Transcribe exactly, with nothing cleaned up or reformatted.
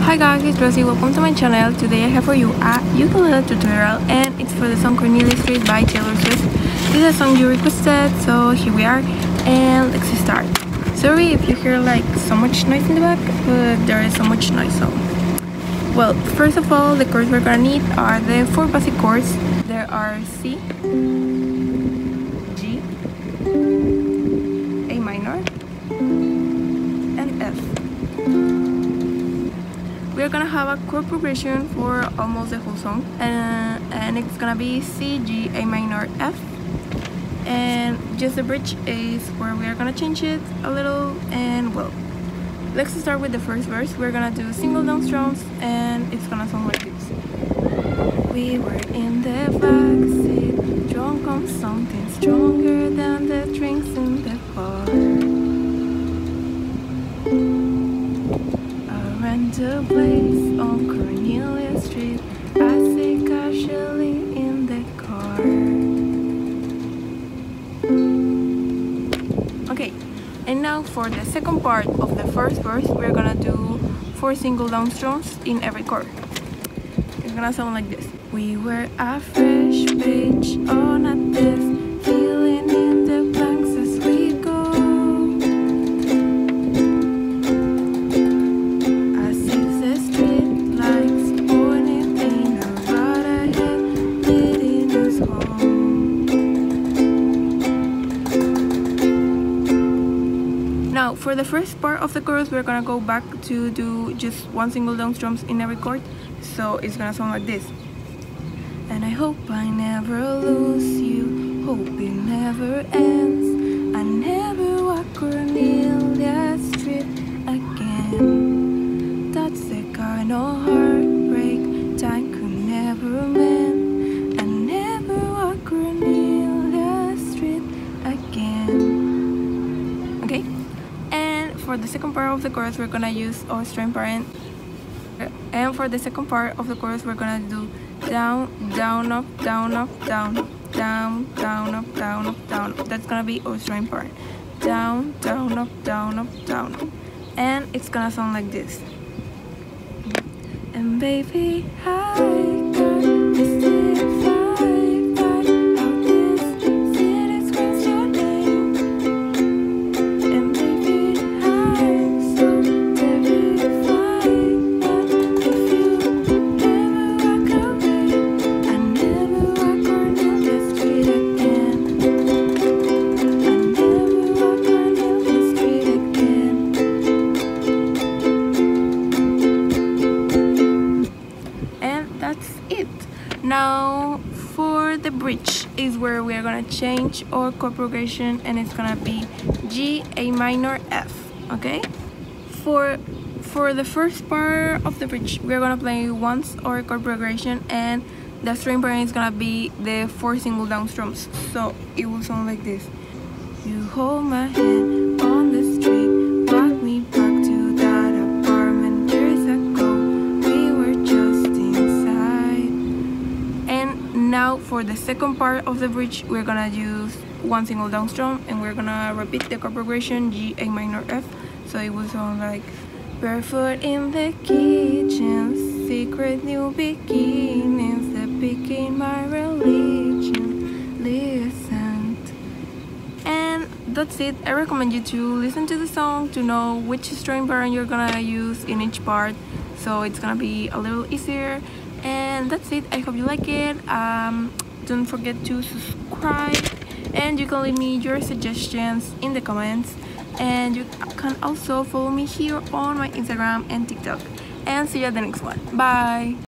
Hi guys, it's Rosie. Welcome to my channel. Today I have for you a ukulele tutorial and it's for the song Cornelia Street by Taylor Swift. This is a song you requested, so here we are and let's start. Sorry if you hear like so much noise in the back, but there is so much noise. So, well, first of all, the chords we're gonna need are the four basic chords. There are C, G, A minor, and F. We're gonna have a chord progression for almost the whole song, and, and it's gonna be C, G, A minor, F, and just the bridge is where we are gonna change it a little. And well, let's start with the first verse. We're gonna do single down strums and it's gonna sound like this. We were in the backseat, drunk on something stronger than the drinks in the bar. The place on Cornelia Street, I sit casually in the car. Okay, and now for the second part of the first verse, we're gonna do four single down strums in every chord. It's gonna sound like this. We were a fresh page on a desk, filling in the blanks as we go. Now for the first part of the chorus, we're gonna go back to do just one single down strums in every chord, so it's gonna sound like this. And I hope I never lose you, hope it never ends, I never walk Cornelia Street again. That's the kind of heartbreak time could never mend, I never walk Cornelia Street again. Okay? For the second part of the chorus, we're gonna use our string parent, and for the second part of the chorus, we're gonna do down, down, up, down, up, down, down, down, up, down, up, down. That's gonna be our string parent. Down, down, up, down, up, down, up. And it's gonna sound like this. And baby, I got this vibe, but out this city screams your name. And baby, I'm so terrified, but if you never walk away, I never walk Cornelia Street again. I never walk Cornelia Street again. And that's it. Now for the bridge is where we are gonna change our chord progression, and it's gonna be G, A minor, F. Okay, for for the first part of the bridge, we're gonna play once our chord progression, and the string parent is gonna be the four single down strums, so it will sound like this. You hold my hand on the street, walk me back to that apartment years ago, we were just inside. And now for the second part of the bridge, we're gonna use one single down strum, and we're gonna repeat the chord progression G, A minor, F, so it will sound like barefoot in the kitchen, secret new beginnings that became my religion, listen. And that's it. I recommend you to listen to the song to know which string parent you're gonna use in each part, so it's gonna be a little easier. And that's it. I hope you like it. Um, don't forget to subscribe, and you can leave me your suggestions in the comments, and you can also follow me here on my Instagram and TikTok. And see you at the next one. Bye.